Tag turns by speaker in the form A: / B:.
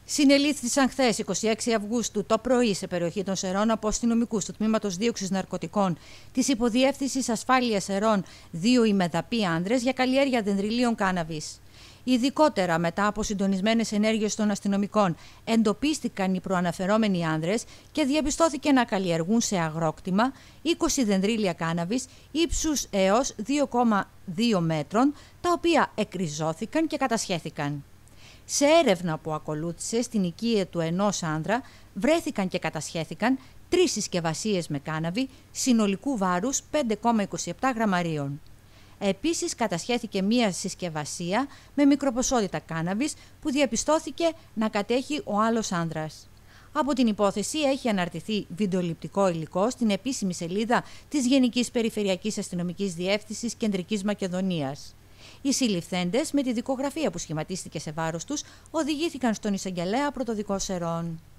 A: Συνελήφθησαν χθες, 26 Αυγούστου, το πρωί σε περιοχή των Σερών από αστυνομικούς του Τμήματος Δίωξης Ναρκωτικών της Υποδιεύθυνσης Ασφάλειας Σερών 2 ημεδαποί άνδρες για καλλιέργεια δενδριλίων κάναβης. Ειδικότερα, μετά από συντονισμένες ενέργειες των αστυνομικών, εντοπίστηκαν οι προαναφερόμενοι άνδρες και διαπιστώθηκε να καλλιεργούν σε αγρόκτημα 20 δενδρίλια κάναβης ύψους έως 2,2 μέτρων, τα οποία εκριζώθηκαν και κατασχέθηκαν. Σε έρευνα που ακολούθησε στην οικία του ενός άνδρα, βρέθηκαν και κατασχέθηκαν 3 συσκευασίες με κάναβη συνολικού βάρους 5,27 γραμμαρίων. Επίσης κατασχέθηκε μία συσκευασία με μικροποσότητα κάναβης που διαπιστώθηκε να κατέχει ο άλλος άνδρας. Από την υπόθεση έχει αναρτηθεί βιντεοληπτικό υλικό στην επίσημη σελίδα της Γενικής Περιφερειακής Αστυνομικής Διεύθυνσης Κεντρικής Μακεδονίας. Οι συλληφθέντες, με τη δικογραφία που σχηματίστηκε σε βάρος τους, οδηγήθηκαν στον εισαγγελέα Πρωτοδικό Σερών.